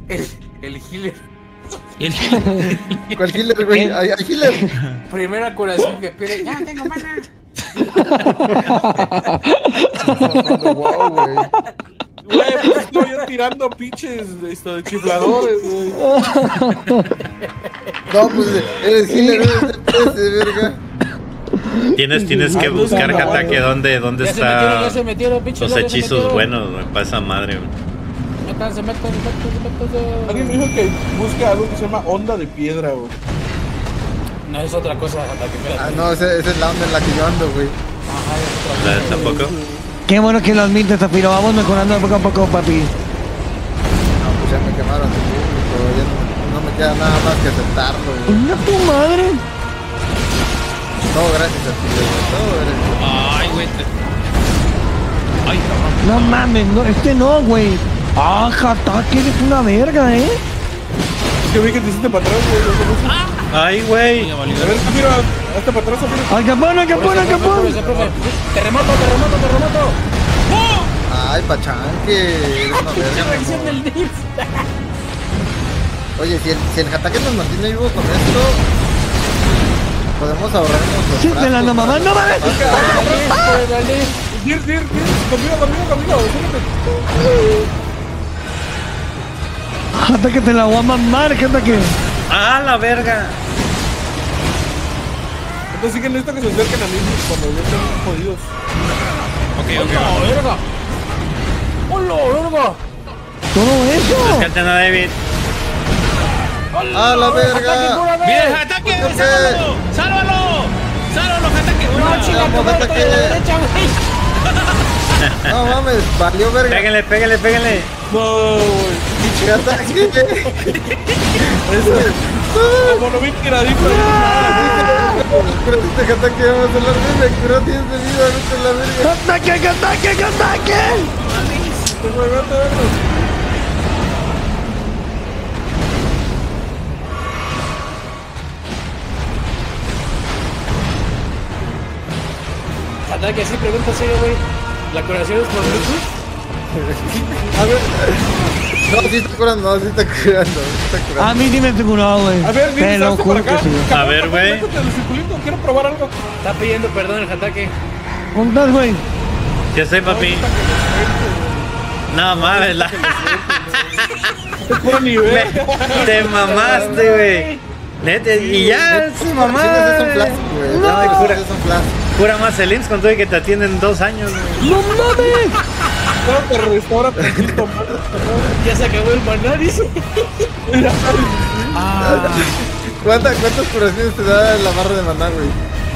El healer. ¿Cuál healer, güey? Hay healer. Primera curación que pide. Ya tengo mana. Wow, güey. Güey, pues estoy yo tirando pinches de chifladores, güey. No, pues eres healer, eres de verga. Tienes que buscar, Hatake, dónde Ya está se metieron, pinches. los hechizos buenos, güey, para esa madre, güey. Se metan. Alguien me dijo que busca algo que se llama onda de piedra, güey. No, es otra cosa, Hatake, espérate. Ah, no, esa es la onda en la que yo ando, güey. Ajá, es otra cosa. ¿Tampoco? Qué bueno que lo admites, Zafiro. Vamos mejorando poco a poco, papi. No, pues ya me quemaron, pero ya no me queda nada más que aceptarlo, güey. ¡Una tu madre! Todo gracias a ti, güey. Todo gracias. Ay, güey. Ay, cabrón. No mames, no, no, güey. Ah, Hatake, eres una verga, ¿eh? Es que vi que te hiciste para atrás, güey. Ay, güey. A ver, Zafiro, hazte para atrás, Zafiro. ¡Al capón, al capón, al capón! Profe. Terremoto. Ay, pachanque. Eres una verga, Reacción del DIF. Oye, si el Hatake nos mantiene vivo con esto, podemos ahorrarnos los ¡Sí, me la ando mamá! ¡No mames! Dir, conmigo, súbete. Hatake, te la voy a mamar, Hatake. ¡Ah, la verga! Entonces sí que necesito que se acerquen a mí cuando ya estén jodidos. Ok. ¡Verga! ¡Hola, verga! Todo eso. Rescaten a David. ¡A la verga! ¡Mira, Hatake! ¡Sálvalo! ¡Sálvalo, Hatake! No, chica, Vamos, tu Hatake. estoy a la derecha, güey. No mames, valió verga. Pégale. No, güey. Pinche Hatake. Como no vi tiradito. Pero este Hatake vamos a hablar de me curó 10 de vida, vete a la verga. ¡Hatake! Hatake, así pregunta serio, güey. ¿La curación es por Bluetooth? A ver. No, sí está curando, A mí sí me estoy curado, güey. A ver, Te lo hazte juro para que acá. sí. A ver, güey. Métete en el circulito, quiero probar algo. Está pidiendo perdón el Hatake. ¿Cómo estás, güey? ¿Qué soy, papi? No mames, Es puro nivel. te mamaste, güey. Neta, y ya, su mamá. Es un plástico, güey. No, No, cura, es un plástico. cura más el IMSS con todo y que te atienden 2 años, güey. ¡No mames! Claro, te restaura tantito más. Ya se acabó el maná, dice. ¿Cuántas curaciones te da la barra de maná, güey?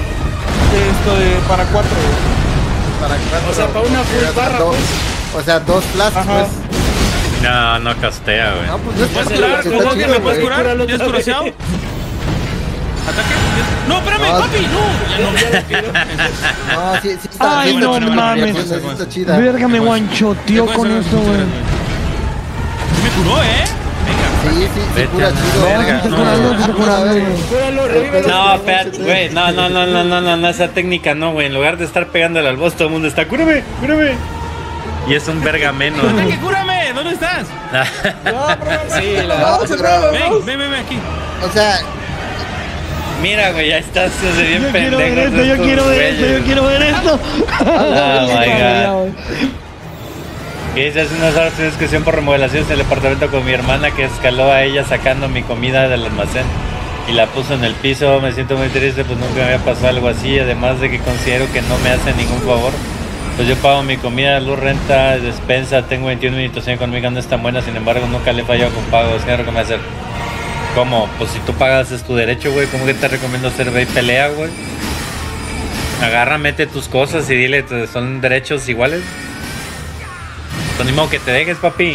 Para 4. Para 4. O sea, para una full barra, pues. O sea, 2 plásticos, Ajá. pues. No castea, güey. No, pues no ¿Puedes está curar? chido, ¿Cómo está que chido, me puedes güey. curar? ¿Ya has curaseado? ¿Ataque? No, espérame, No. papi, no. Ya no. No, sí está. Ay, sí no está chida, mames. sí está chida. Verga, me guanchoteó con eso, güey. Me curó, ¿eh? Venga. Sí, Vete cura a la chido. verga. Te No. curando, te curando, güey. Cúralo, revívelo. No, espérate, güey. No, esa técnica no, güey. En lugar de estar pegándole al boss, todo el mundo está, cúrame. Y es un verga menos. Ataque, cúrame. ¿Dónde estás? Sí, No, pero- Ven aquí. O sea, Mira, güey, ya estás se bien Yo quiero ver pendejo. esto, yo quiero ver esto, yo quiero ver esto. Oh my god. Que hice hace unas horas una discusión por remodelaciones en el departamento con mi hermana que escaló a ella sacando mi comida del almacén y la puso en el piso. Me siento muy triste, pues nunca me había pasado algo así. Además de que considero que no me hace ningún favor. Pues yo pago mi comida, luz, renta, despensa. Tengo 21 minutos en económica, no es tan buena. Sin embargo, nunca le he fallado con pagos. ¿Qué me hacer? ¿Cómo? Pues si tú pagas es tu derecho, güey. ¿Cómo que te recomiendo hacer ve y pelea, güey? Agarra, mete tus cosas y dile, son derechos iguales. Pues ni modo que te dejes, papi.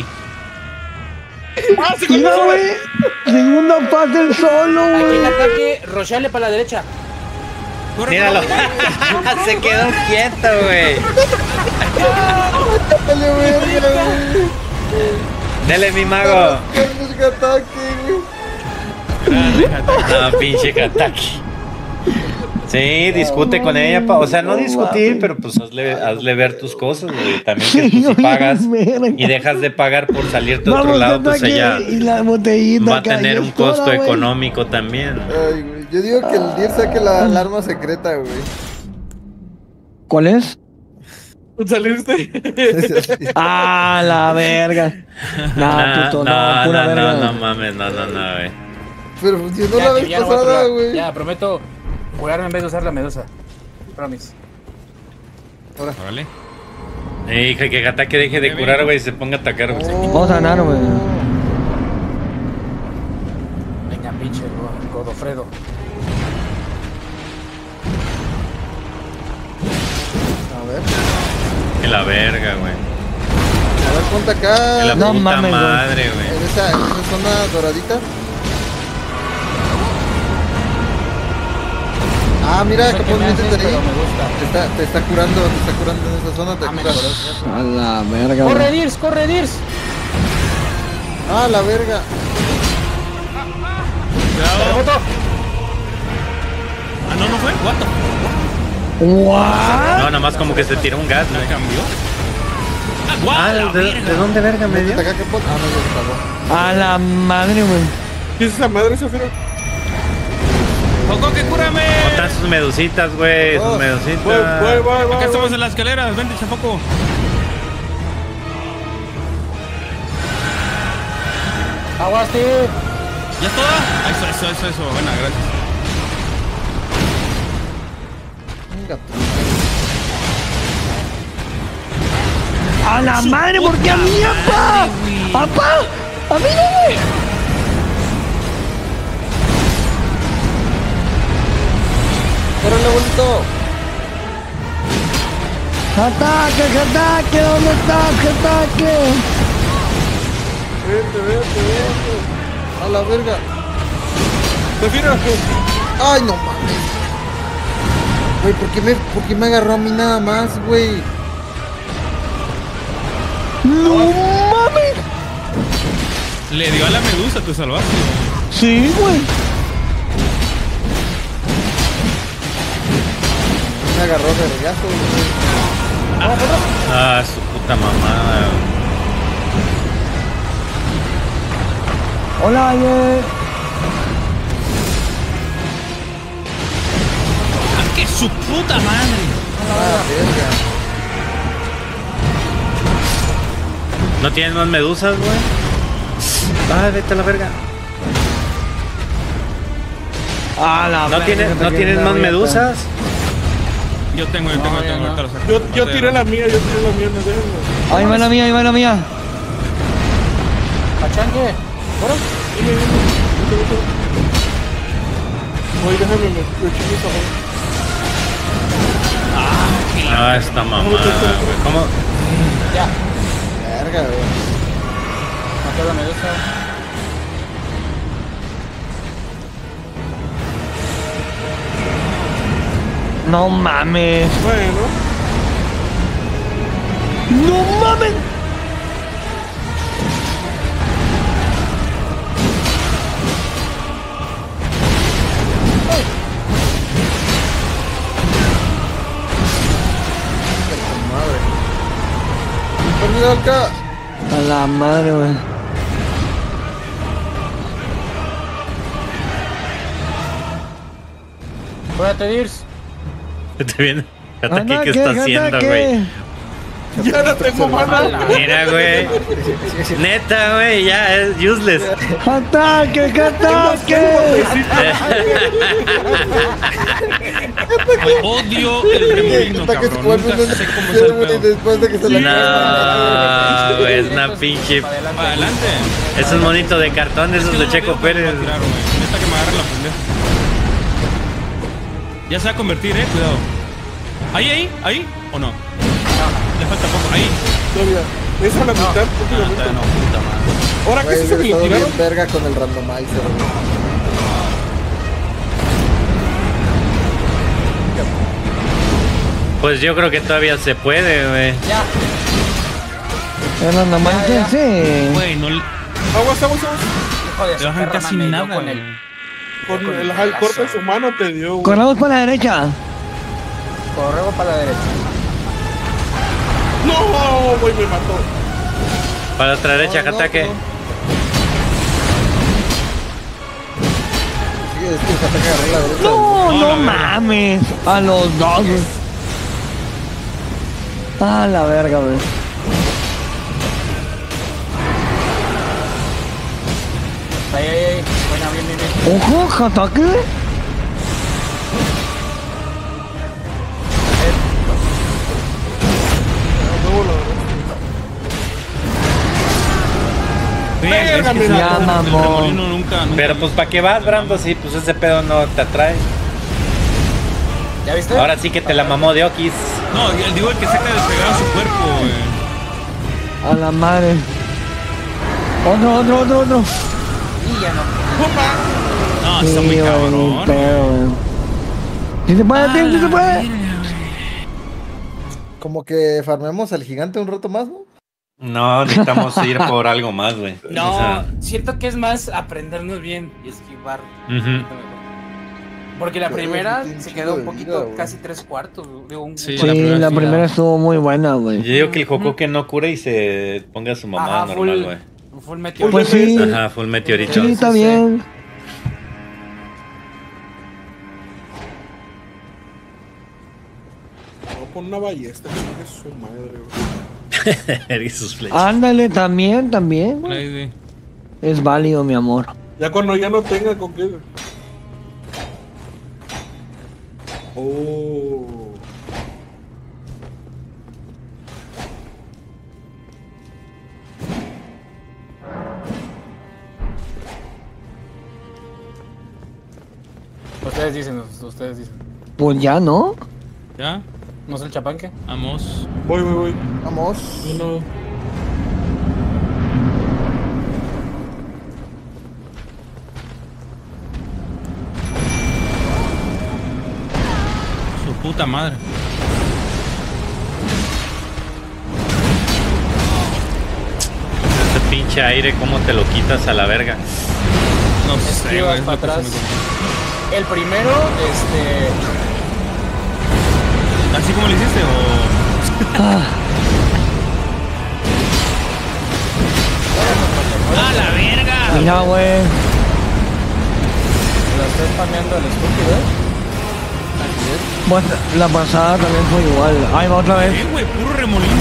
Mira, güey. Segunda fase el solo, Aquí güey. el ataque, rochale para la derecha. Míralo. Se quedó quieto, güey. dale, güey. Dele, mi mago. Qué ataque, güey. No, pinche Hatake. Sí, discute con ella, o sea, no discutir, pero pues hazle ver tus cosas, güey. También que tú si pagas y dejas de pagar por salirte a otro lado, pues ella y la botellita va a tener un costo económico también. Ay, güey. Yo digo que el Dir saque la alarma secreta, güey. ¿Cuál es? ¿Saliste? Ah, la verga. No, puto, no, pura verga. No mames, no, güey. Pero funcionó la vez Ya lo voy a pasada, probar. güey. Ya, prometo curarme en vez de usar la medusa. Promise. Órale. Hija, que Hatake deje de curar, güey, y se ponga a atacar, güey. Vamos a ganar, güey. Venga, pinche Godofredo. A ver. Que la verga, güey. A ver, ponte acá. Que la No puta mames, güey. madre, güey. En esa zona doradita. Ah, mira, No sé que qué me haces, métete ahí. pero me gusta. Te está curando en esa zona, te me cura. conoces. A la verga, ¡Corre, güey. Dirs! ¡Corre, Dirs! Ah, la verga. ¡Terremoto! Ah, no fue. What the ¿What? No, nomás como que se tiró un gas, güey. cambió? Ah, ¿de dónde verga me dio? Métete acá, que pon. Ah, no, ya se salvó. A la madre, güey. ¿Qué es esa madre, Zafiro? ¡Coco, que cúrame! Están sus medusitas, güey, sus medusitas. Voy. Acá estamos en las escaleras, vente, chafoco. ¡Aguas, tío! ¿Ya es toda? Eso. Buena, gracias. Venga, A la madre, ¿por qué a mí, papá? ¡Papá! ¡A mí no, güey! ¡Córrele, abuelito! ¡Ataque! ¿Dónde estás? ¡Ataque! Vente. A la verga. Zafiro. Ay, no mames. Güey, ¿por qué me agarró a mí nada más, güey? ¡No mames! Le dio a la medusa, te salvaste. Sí, güey. Me agarró vergazo, güey. Ah, su puta mamada, güey. Hola, ayer. ¡Ah, que su puta madre! Ah, verga. ¿No tienen más medusas, güey? Ah, vete a la verga. A la ¿No verga, tienen más medusas? Yo tengo, ahorita lo saco. Yo tiré la mía, no déjenme. Ahí va la mía. ¡Pachangue! ¿Ahora? Oye, déjame me chingo esa madre. Ah, esta mamada, güey. ¿Cómo? Ya. Verga, güey. Mató la medusa. No mames. Bueno. No mames. Madre. Perdido acá. A la madre, güey. ¡Cuídate, Dirs! Te viene. Hatake, ¿qué está haciendo, güey? Ya no tengo mana. Mira, güey. Neta, güey, ya es useless. ¡Ataque! Odio el remolino, Hasta que se cabrón. vuelve Nunca un sé cómo es el güey, pedo. después de que se la No, güey, es una pinche. Para adelante. Es un monito de cartón, esos de Checo Pérez. Neta que me agarre la pendeja. Ya se va a convertir, cuidado. ¿Ahí? ¿O no? Le falta poco. Ahí. Todavía. Es a la mitad, prácticamente. No, puta madre. ¿Ahora qué Güey, es eso que le todo tiraron? bien verga con el randomizer, güey. Pues yo creo que todavía se puede, güey. ¡Ya! Era nada más Ya. sí. Güey, no le Aguas. Hijo de su bajan perra casi madre, yo nada, con güey. el Con el corte de su mano te dio, güey. Corramos para la derecha. Corremos para la derecha. No, güey, me mató. Para la otra derecha, ataque. Sí, es que el ataque agarró la derecha. No, No, no la verga. mames. A los dos, güey. A la verga, güey. Ahí. Bueno, bien. Ojo, ataque. Es que Ya, el mamón. remolino nunca. Pero pues ¿para qué vas, Brando? Sí, pues ese pedo no te atrae. ¿Ya viste? Ahora sí que te la mamó de Okis. No, digo el que saca despegado su cuerpo, güey. A la madre. Otro. Y ya no. No, está muy Sí, güey, cabrón. pero, güey. ¿Sí se puede, tío? ¿Sí se puede? Como que farmemos al gigante un rato más, ¿no? No, necesitamos ir por algo más, güey. No, O sea, siento que es más aprendernos bien y esquivar. ujú. Porque la Yo creo primera que tiene se un quedó un chingo de poquito, vida, güey. casi 3/4. Digo, Sí, Sí, la la primera estuvo muy buena, Yo güey. digo que el Jocoque no cura y se ponga su mamada Ajá, normal, güey. full meteorito. Pues sí, Ajá, full meteorito. sí, está bien. Voy a poner una ballesta, que es su madre, güey. Eres sus flechas. Ándale, también. Ahí, sí. Es válido, mi amor. Ya cuando ya no tenga con qué. Oh. Ustedes dicen. Pues ya, ¿no? ¿Ya? ¿No es el chapanque? Vamos. Voy. Vamos. No. Su puta madre. Ese pinche aire, ¿cómo te lo quitas a la verga? No sé, Esquivas güey. es para lo que se atrás. me ocurre. El primero, ¿Así como lo hiciste o...? ¡A la verga! Mira, güey. la estoy spameando el estúpido, Bueno, la pasada también fue igual. Ahí va otra vez. Güey, puro remolino.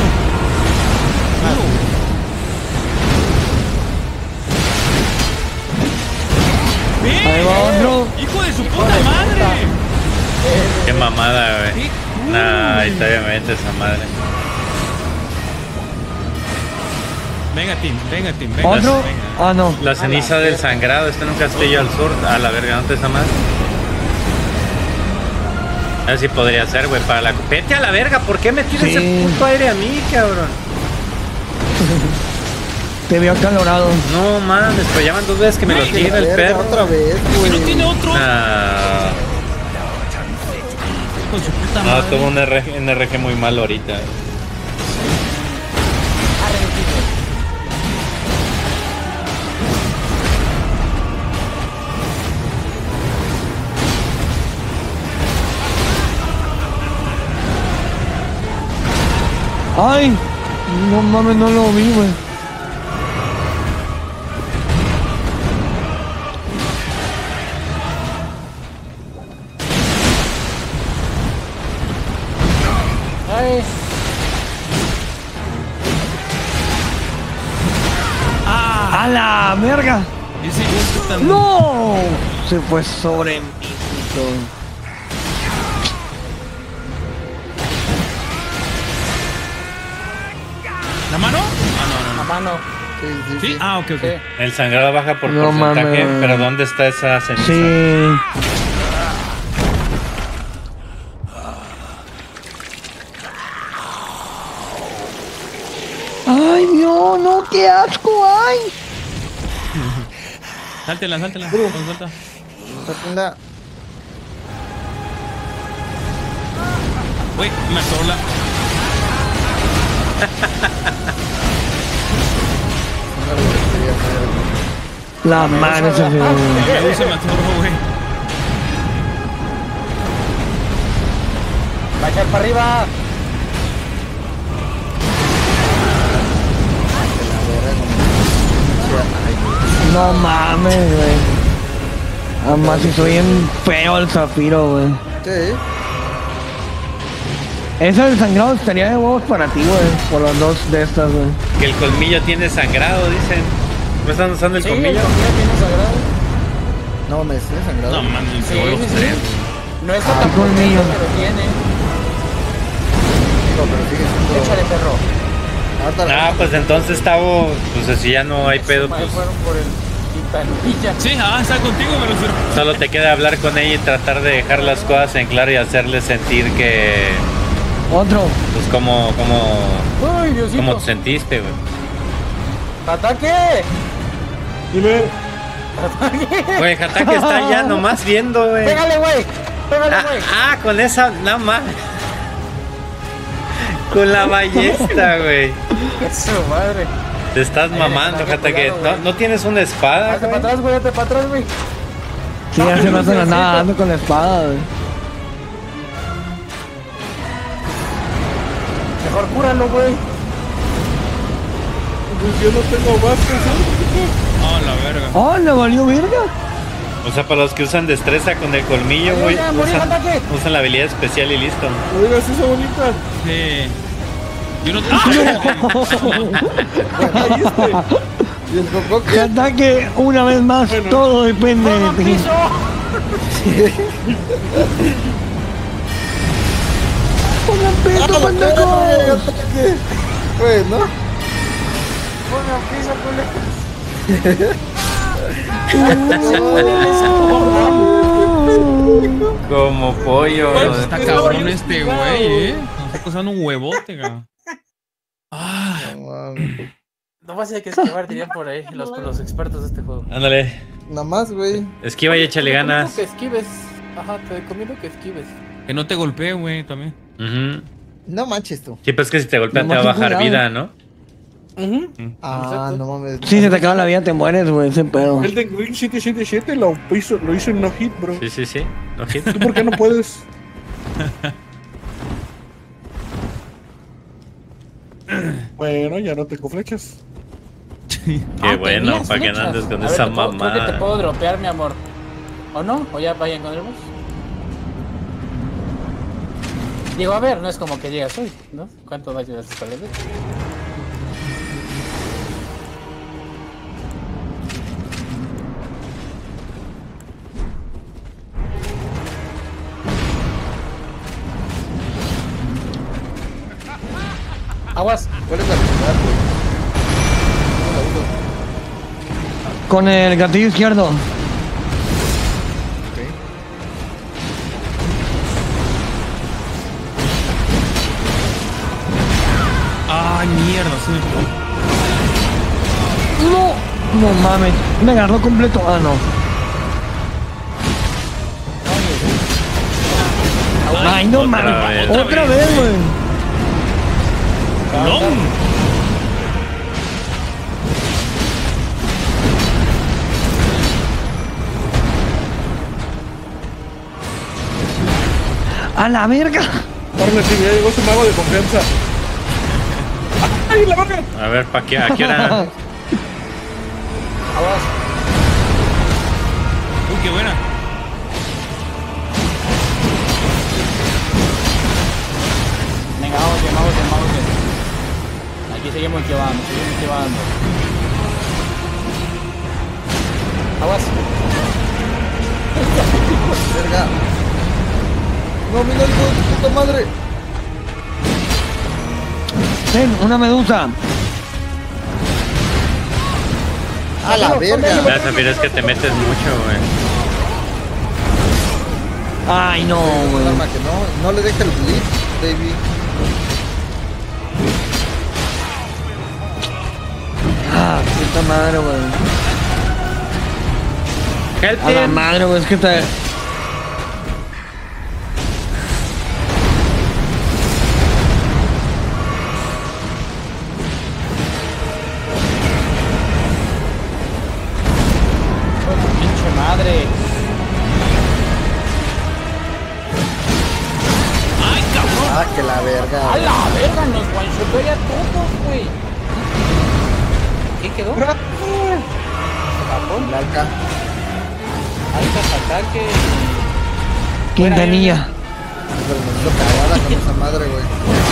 Ahí va otro. ¡Hijo de su puta madre! Qué mamada, güey. ¡Qué culo, Nah, güey! está obviamente esa madre. Venga, Tim, venga. ¿Otro? Venga. Ah, no. La ceniza del sangrado está en un castillo al sur. A la verga, ¿no te esa madre? A ver si podría ser, güey, para la... Vete a la verga, ¿por qué me tiras Sí. ese puto aire a mí, cabrón? Te veo acalorado. No mames, pero ya van 2 veces que me lo tira el perro. Otra vez, ¿Y güey. no tiene otro? Ah, Con su puta no, madre. tuvo un RG muy malo ahorita. Ay, no mames, no lo vi, güey. Ay, ¡A la verga! Ese gusto tan... ¡No! Se fue sobre mí. puto. ¿La mano? Ah, a no. mano. Sí. ¿Sí? Ah, ok. Sí. El sangrado baja por No porcentaje, mames. pero ¿dónde está esa ceniza? Sí. Ay, Dios, no, qué asco, ay. Sáltela. Suelta. Sáquenla. Güey, me atoró la... La madre se fue. Me se mató, güey. Va a echar para arriba. No mames, güey. Además, si soy bien feo el Zafiro, güey. Sí. Eso del sangrado estaría de huevos para ti, güey. Por las dos de estas, güey. Que el colmillo tiene sangrado, dicen. ¿No están usando el Sí, colmillo? el colmillo tiene sagrado. No, me estoy sangrado. No, man, Sí, pegó los sí, sí. tres. No está Ah, tan qué colmillo. potente, pero tiene. No, pero sigue siendo... Échale, perro. Ahorita la- Ah, pues entonces, Tavo, pues así ya no hay pedo, Ahí pues fueron por el Quintanilla. Sí, está contigo, me refiero. solo te queda hablar con ella y tratar de dejar las cosas en claro y hacerle sentir que, Otro. pues, cómo Uy, Diosito. te sentiste, güey. ¡Ataque! Dime. Güey, Hatake está ya nomás viendo, güey. ¡Pégale, güey! ¡Pégale, güey! Con esa, nada más. Con la ballesta, güey. ¡Su madre! Te estás mamando, Hatake, Hatake. cuidado, ¿No, güey. ¿No tienes una espada, Hazte para güey? atrás, güey, hazte para atrás, güey. Sí, hace rato la nada dando con la espada, güey. Mejor cúralo, güey. Pues yo no tengo más que hacer. Oh, la verga. ¡Oh, le valió verga! O sea, para los que usan destreza con el colmillo, Ay, güey, ya, morí, Hatake. usan la habilidad especial y listo. No digas eso, bonita. Sí. Yo no. ¿Y el Coco Que qué? ataque una vez más, todo depende de ¡Pongan ti. piso! ¡Pongan peso, pendejo! Ataque. Bueno, ¡Pongan piso, Como pollo. Está cabrón este güey, Nos está causando un huevote, ga. Ah, no mames. No vas a que esquivar, dirían por ahí los expertos de este juego. Ándale, Nada más, güey. esquiva y échale Te recomiendo ganas. que esquives. Ajá, te recomiendo que esquives. que no te golpee, güey, también. Ujú. No manches tú. Sí, pues que si te golpean te va a Nomás bajar ten vida, ¿no? Ah, Exacto. no mames. Sí, se te acaba la vida, te mueres, güey, ese pedo. El de Green 777 lo hizo en no hit, bro. Sí, sí, sí. No hit. ¿Tú por qué no puedes? Bueno, ya no tengo flechas. Qué bueno, tenías para que no flechas. andes con A ver, esa creo que te mamada. puedo dropear, mi amor. ¿O no? ¿O ya vaya encontremos? Digo, a ver, no es como que llegas hoy, ¿no? ¿Cuánto daño haces para el Aguas. ¿Cuál es la habilidad, güey? No la uso. Con el gatillo izquierdo. Ay, mierda, sí me pegó. No mames, me agarró completo. Ah, no. Ay, no Otra mames. vez. Otra vez, güey. ¡No! A la verga. Órale, sí, ya llegó su mago de confianza. ¡Ay, la boca! A ver, ¿para qué? ¿A qué hora? Aguas. Uy, qué buena. Venga, vamos bien, vamos bien, vamos bien. Aquí seguimos llevando, seguimos llevando. Aguas. Verga. No, mira el hijo de tu puta madre. Ten, una medusa. A la verga. Ya, Zafiro, es que te metes mucho, güey. Ay, no, Un güey. arma que no le deja el blitz, baby. Ah, puta madre, güey. Help A la him. madre, güey, es que te... verga. A la verga, nos one-shotó ya todos, güey. ¿Qué quedó? Japón. Blanca. Altas ataque. Quintanilla. Pero me hizo cagada con esa madre, güey.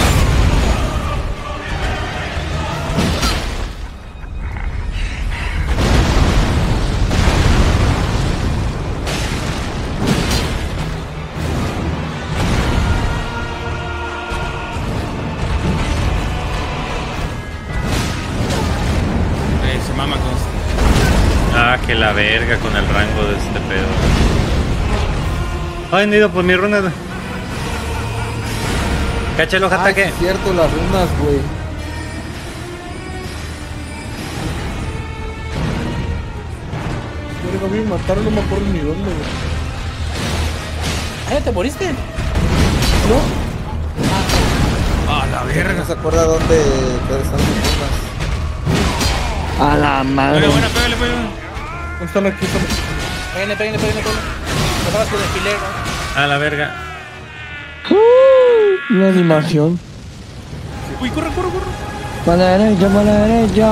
Se mama con esto. Ah, que la verga con el rango de este pedo. Ay, no he ido por mi runa. Cáchalo, Ah, ataque. es cierto, las runas, güey. Verga, me mataron, no me acuerdo ni dónde, güey. ¿Ah, ya te moriste? Ah, la No verga. se acuerda dónde están sus runas. A la madre. Buena, pégale, pégale. No están aquí, están aquí. Pégale. Dejabas con el filero. A la verga. La animación. Uy, corre. Para la derecha, para la derecha.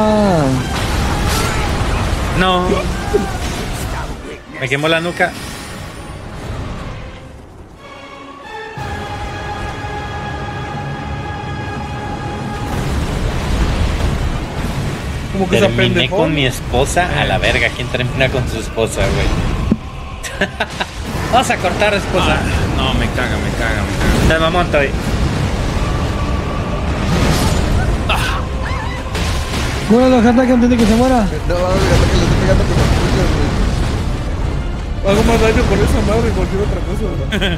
No. Me quemó la nuca. Como que se Terminé apendejó. con mi esposa a la verga. ¿Quién termina con su esposa, güey? Vamos a cortar, esposa. No, me caga. De mamón estoy. Bueno, los ataques antes de que se muera. No, fíjate que le estoy pegando con los puños, güey. Hago más daño con esa madre que cualquier otra cosa, ¿verdad?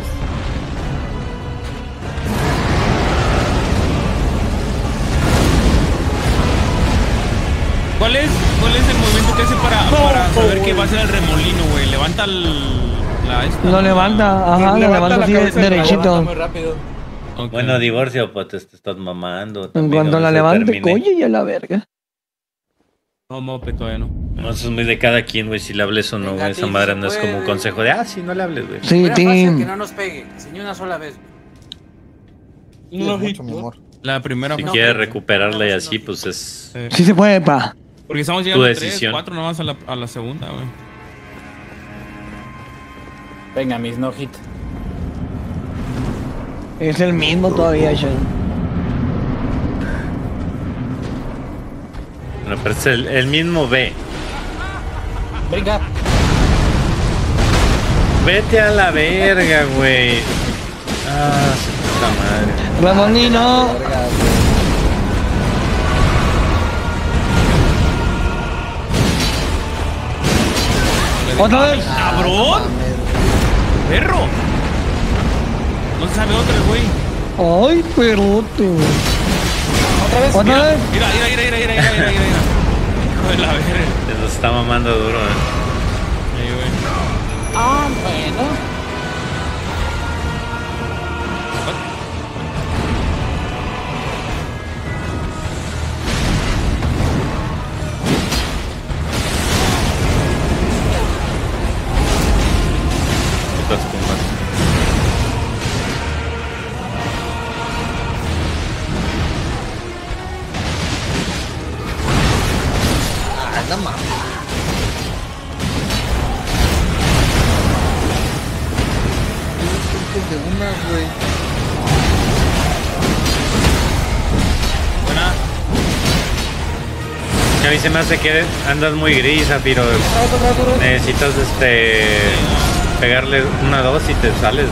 ¿Cuál es el movimiento que hace para saber que va a ser el remolino, güey? Levanta la esta. Lo levanta, ajá, lo Levanta levanta la así cabeza del derechito. Muy rápido. Ok. Bueno, divorcio, pues te estás mamando. En también, cuanto no la se levante, termine. coño, y a la verga. No, mope, todavía no. No, eso es muy de cada quien, güey, si le hables o no, Venga, güey. Esa Tim, madre se no es como un puede. consejo de, sí, no le hables, güey. Sí, Fuera fácil que team. no nos pegue, ni una sola vez. Sí, No, es mucho, mi hit. amor. La primera Si fue- quieres recuperarla y así, pues es... Sí se puede, pa. Porque estamos llegando a 3, decisión. 4 nomás a la segunda, güey. Venga, mis no hit. Es el mismo todavía, Shen. Bueno, pero es el mismo B. Venga. Vete a la verga, güey. Ah, su puta madre. Ramonino. Verga, güey. Otra vez. ¡Cabrón! ¡Perro! No se sabe otra, güey. Ay, perote. Otra vez. Otra vez. Mira. Hijo de la verga. Se los está mamando duro, Ahí, güey. Ah, bueno. Putas pumas. Ah, la mames. De una, güey. Buena. A mí se me hace que andas muy gris, Zafiro. Necesitas pegarle 1-2 y te sales.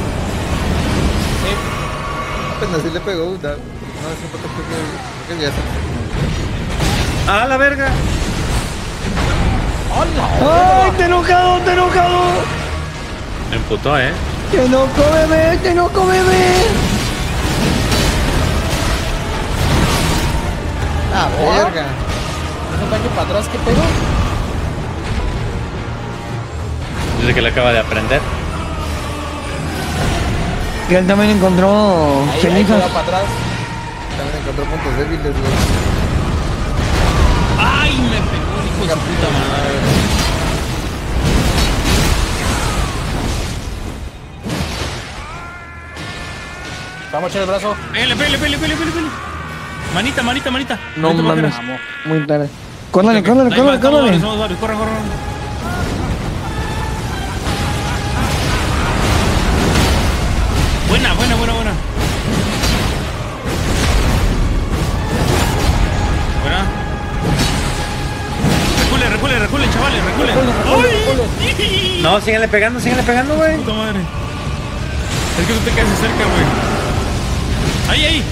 Apenas sí le pegó. No, creo que ya está. ¡Ah, la verga! Ay, te enojado, te enojado. Me emputó, Te enojo, bebé, te enojo, bebé. Ah, verga. Un daño para atrás, ¿qué pedo? Dice que le acaba de aprender. Y él también encontró Ahí cenizas. queda para atrás. También encontró puntos débiles, güey. ¡Ay! Me pegó el hijo de su puta madre. Vamos a echar el brazo. Pele. Manita. No Ahorita mames. bajará. Muy tarde. Córrale. Ahí va, somos varios, corre. Buena. Buena. Reculen, chavales, reculen. ¡Ay! No, síganle pegando, güey. Puta madre. Es que tú te quedas cerca, güey. Ahí.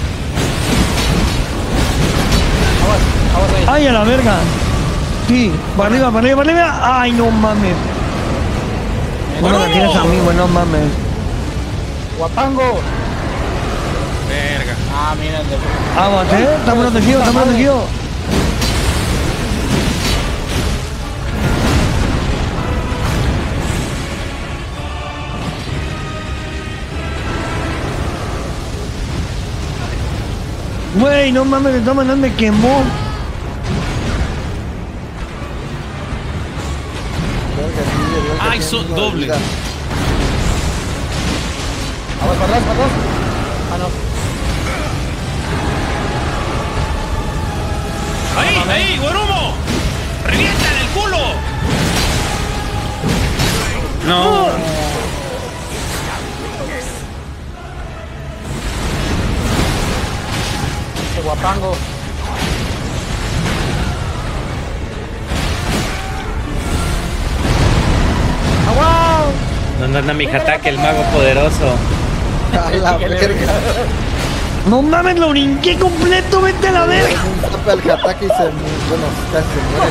Aguas ahí. ¡Ay, a la verga! Sí, para arriba. ¡Ay, no mames! Bueno, me tienes a mí, güey, no mames. Guapango. Verga. Ah, mira, el de... Vamos, estamos protegidos. Güey, no mames, de todas maneras me quemó. Ay, doble. Aguas para atrás. Ah, no. Ahí, Guarumo. Reviéntale el culo. No. Ese guapango. ¡Agua! ¿Dónde anda mi Hatake, el mago poderoso? A la verga. No mames, lo brinqué completo, vete a la verga. Un tape al Hatake y bueno, casi se muere.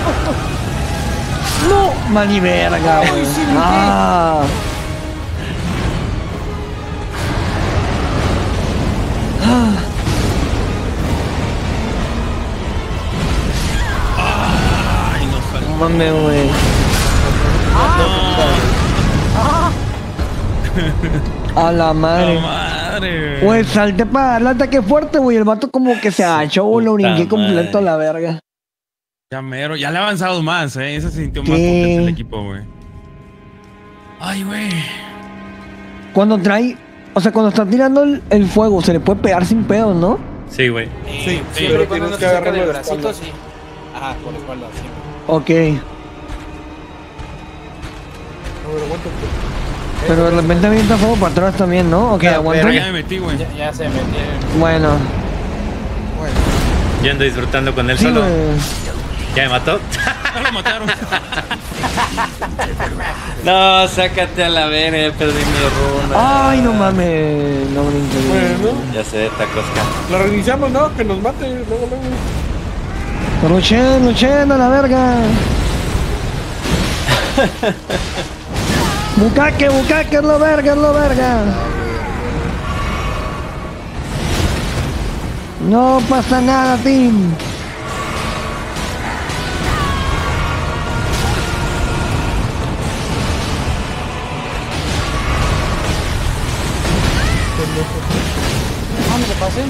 No, mani verga, güey. Ah. Ay, no sale. No mames, güey. A la madre. Madre. Güey, salté para darle ataque fuerte, güey. El vato como que se agachó, güey. Lo brinqué Puta completo a madre. la verga. Ya mero, ya le ha avanzado más, Ese se sintió más Sí. potente el equipo, güey. Ay, güey. Cuando trae... O sea, cuando está tirando el fuego, se le puede pegar sin pedos, ¿no? Sí, güey. Sí, Siempre y pero cuando tienes no que se saca agarrarlo del de bracito, espalda. sí. Ajá, por la espalda, siempre. Ok. A ver, aguanta. Pero de repente avienta fuego para atrás también, ¿no? Ok, aguanta. Ya me metí, güey. Ya se metieron. Bueno. Yo ando disfrutando con él Sí, solo. güey. ¿Ya me mató? Ya lo mataron. No, sácate a la verga, perdí mi runa. Ay, no mames. No brinque. Bueno, Ya sé, tacosca. lo reiniciamos, ¿no? Que nos mate, luego. Luchen a la verga. Bucaque, es lo verga. No pasa nada, team. ¿Dónde le pasen?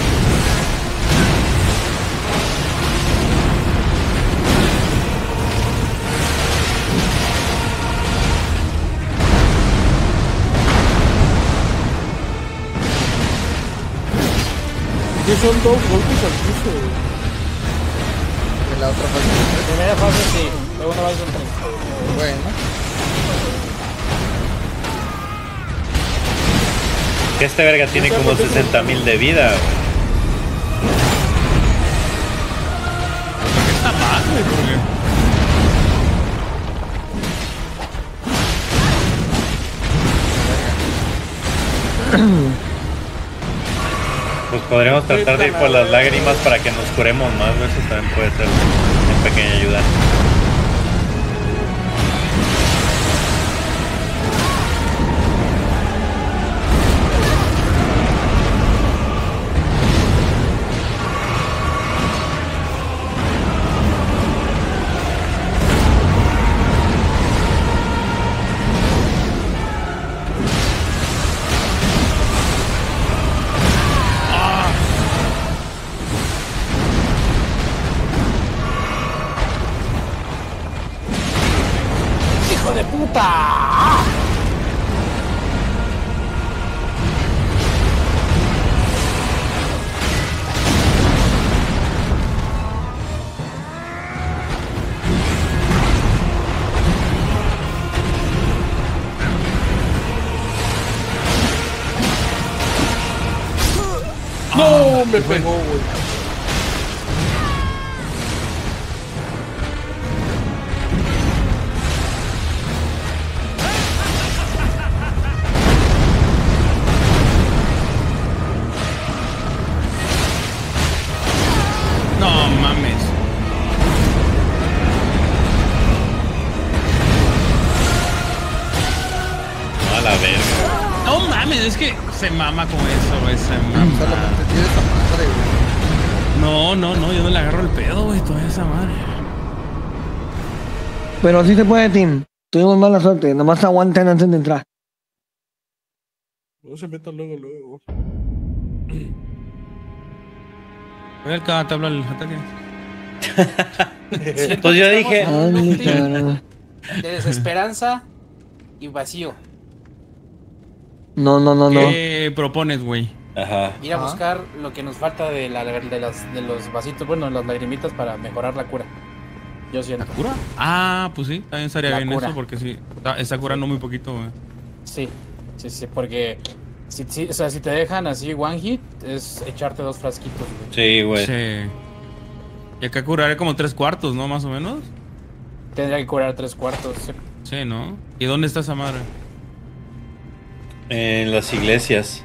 Que son 2 golpes al piso. En la otra fase. Primera fase sí, segunda fase son 3. Bueno. Que este verga tiene como 60,000 de vida. Está mal, güey, porque... Pues podríamos tratar de ir por las lágrimas para que nos curemos más, güey. Eso también puede ser una pequeña ayuda. ¡Hijo de puta! Me pegó, güey. No mames. A la verga. No mames, es que se mama con eso, güey. Se mama. Solamente tiene esa madre, güey. No, yo no le agarro el pedo, güey, toda esa madre. Pero sí se puede, Tim. Tuvimos mala suerte. Nomás aguanten antes de entrar. No se metan luego. Voy al cada tabla el ataque. Pues yo dije. Ay, cabrón. De desesperanza y vacío. No. ¿Qué propones, güey? Ajá. Ir a buscar lo que nos falta de los vasitos, bueno, las lagrimitas para mejorar la cura. Yo siento. ¿Cura? Ah, pues sí, también estaría La bien cura. eso, porque sí. Está curando muy poquito, güey. Sí, porque o sea, si te dejan así one hit, es echarte 2 frasquitos, güey. Sí, güey. Sí. Y acá curaré como 3/4, ¿no? Más o menos. Tendría que curar 3/4. Sí. Sí, ¿no? ¿Y dónde está esa madre? En las iglesias.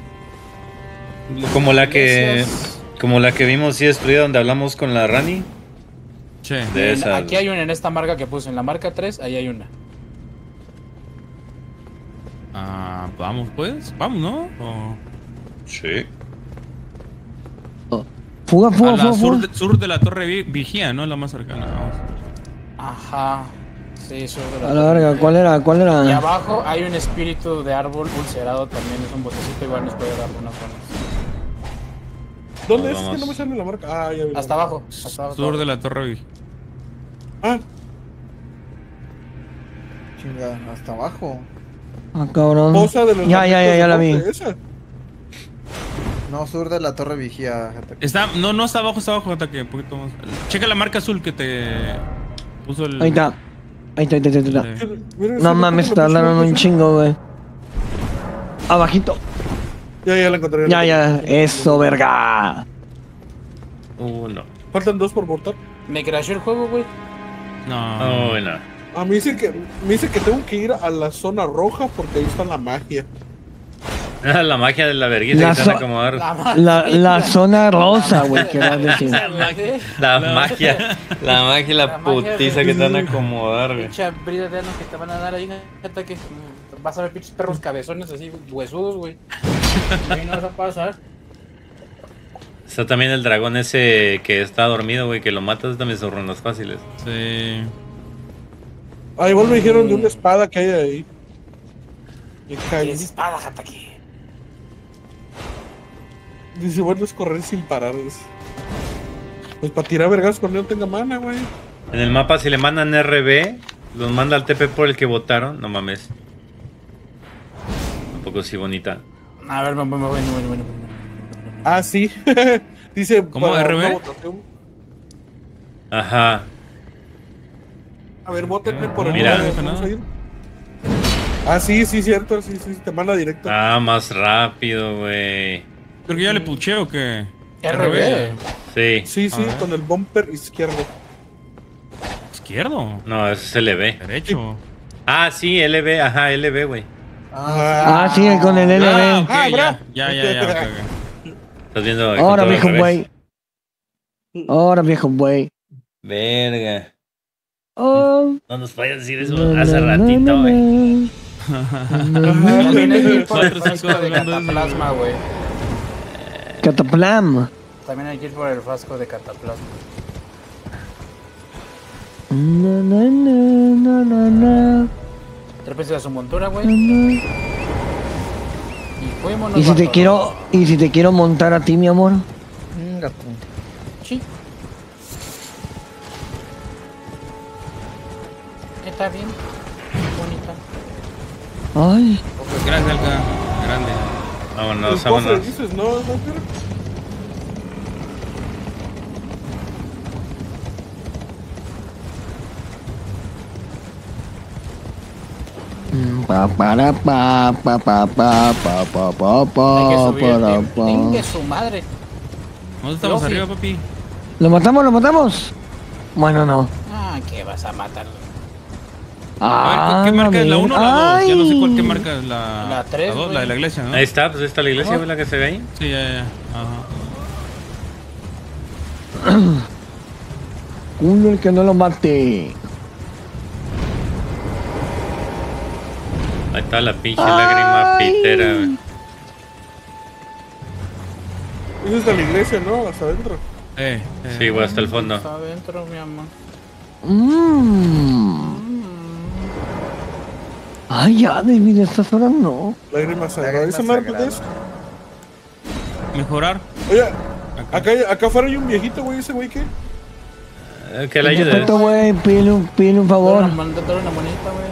Como la que vimos sí destruida donde hablamos con la Rani. Sí. De esa. Aquí hay una en esta marca que puse, en la marca 3, ahí hay una. Ah, vamos pues. Vamos, ¿no? O... Sí. Fuga. A la sur de la torre vigía, ¿no? La más cercana. Vamos. Ajá. Sí, sobre A la verga, ¿cuál era? Y abajo hay un espíritu de árbol ulcerado también, es un botecito, igual nos puede dar buenas zonas. ¿Dónde Nos es? vamos. Que no me sale la marca. Ah, ya vi. Hasta abajo. Sur de la torre vigía. Ah, Chinga, hasta abajo. Ah, cabrón. posa de los Ya la vi. barritos de esa. No, sur de la torre vigía. Está, no está abajo, hasta que un poquito más. Checa la marca azul que te puso el. Ahí está. Mira, No ese mames, botón lo tardaron pusimos, un chingo, güey. Abajito. Ya la encontré. Ya. Eso, verga. No. Faltan 2 por portar. Me crashó el juego, güey. No. Oh, no. Ah, me dice que tengo que ir a la zona roja porque ahí está la magia. La magia de la vergüenza La que están so- acomodar. La zona rosa, güey, querías decir. La magia y la putiza que te van a acomodar, güey. Pinche brida de ano que te van a dar ahí, neta, que vas a ver pinches perros cabezones así, huesudos, güey. Ahí no vas a pasar. Está también el dragón ese que está dormido, güey, que lo matas también son rondas fáciles. Sí. Ah, igual me dijeron de una espada que hay ahí. Y cae. Es espada, Hatake. Dice, bueno, es correr sin parar. Pues para tirar vergas cuando no tenga mana, güey. En el mapa, si le mandan RB, los manda al TP por el que votaron. No mames. Un poco sí bonita. A ver, bueno. Ah, sí. Dice, ¿Cómo, para RB? una votación. Ajá. A ver, votenme por el Mira. lugar, ¿vamos a ir? Ah, sí, cierto. Sí, te manda directo. Ah, más rápido, güey. Creo que ya le puché o qué. RB. Sí. Sí, con el bumper izquierdo. Izquierdo. No, eso es LB. Derecho. Ah, sí, LB. Ajá, LB, güey. Ah, sí, con el LB. Ok, Ah, ya. Ok. Estás viendo. el Ahora, control al viejo revés. güey. Ahora, viejo güey. Verga. Oh. No nos vayas a decir eso hace ratito, güey. También hay que ir por el 4, 5 frasco de hablando de eso. cataplasma, güey. Cataplam. También hay que ir por el frasco de cataplasma. Na. Trépese a su montura, güey. Y Y fuémonos. si te quiero montar a ti, mi amor. Sí. Está bien. Bonita. Ay. Grande, Alca. Grande. Vámonos, El cofre, vámonos. dices, ¿no? Hay que subir. Venga su madre. ¿Dónde estamos Lofi. arriba, papi? ¿Lo matamos? ¿Lo matamos? Bueno, no. Ah, ¿qué vas a matar? A ver, ¿qué marca es la 1 o la 2? Ya no sé cuál qué marca es la... La 3, 2, la de la iglesia, ¿no? Ahí está, pues ahí está la iglesia, güey, la que se ve ahí. Sí, ya. Ajá. Uno el que no lo mate. Ahí está la pinche lágrima pitera, güey. Esa es de la iglesia, ¿no? Hasta adentro. Sí, güey, hasta el fondo. Está adentro, mi amor. Ay, ya, David, estas horas no. Lágrimas sagradas. Lágrima ¿Esa madre sagrada. es? Mejorar. Oye, acá afuera hay un viejito, güey. ¿Ese güey qué? Que le ayude. Respeto, güey, pídele un Dale favor. una monita, güey.